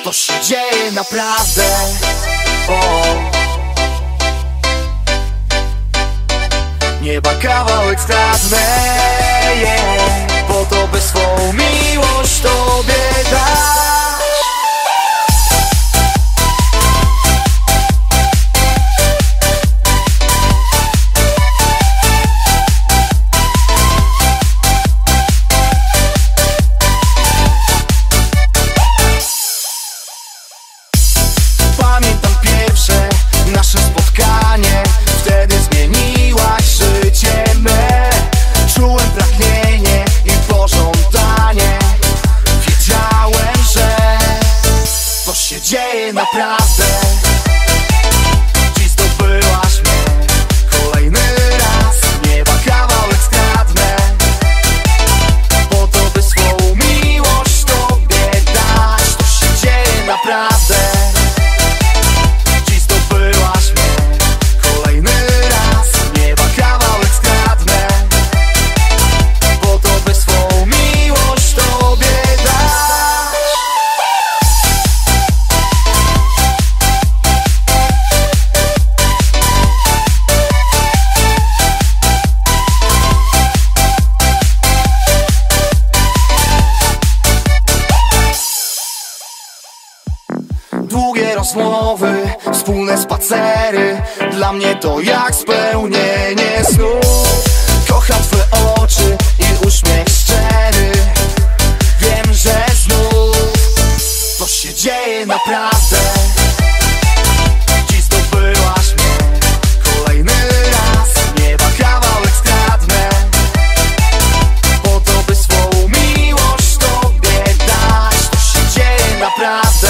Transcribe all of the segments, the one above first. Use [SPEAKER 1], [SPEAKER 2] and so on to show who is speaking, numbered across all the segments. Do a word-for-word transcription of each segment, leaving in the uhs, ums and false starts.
[SPEAKER 1] To się dzieje naprawdę. O, nieba kawałek skradnę, yeah, po to by swą miłość tobie dać. Pamiętam pierwsze nasze spotkanie, wtedy zmieniłaś życie me. Czułem pragnienie i pożądanie, wiedziałem, że to się dzieje naprawdę. Dziś zdobyłaś mnie kolejny raz, nieba kawałek skradnę, po to by swą miłość tobie dać. To się dzieje naprawdę. Długie rozmowy, wspólne spacery, dla mnie to jak spełnienie snów. Kocham twoje oczy i uśmiech szczery, wiem, że znów to się dzieje naprawdę. Dziś zdobyłaś mnie kolejny raz, nieba kawałek skradnę, po to by swą miłość tobie dać. To się dzieje naprawdę.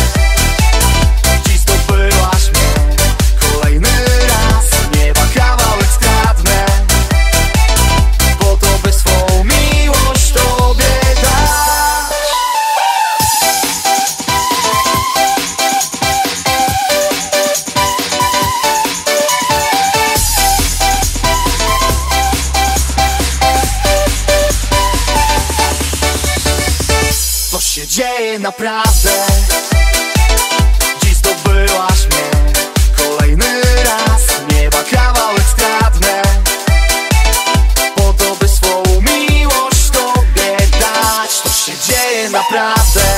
[SPEAKER 1] To się dzieje naprawdę. Dziś zdobyłaś mnie kolejny raz, nieba kawałek skradnę, po to by swą miłość tobie dać. To się dzieje naprawdę.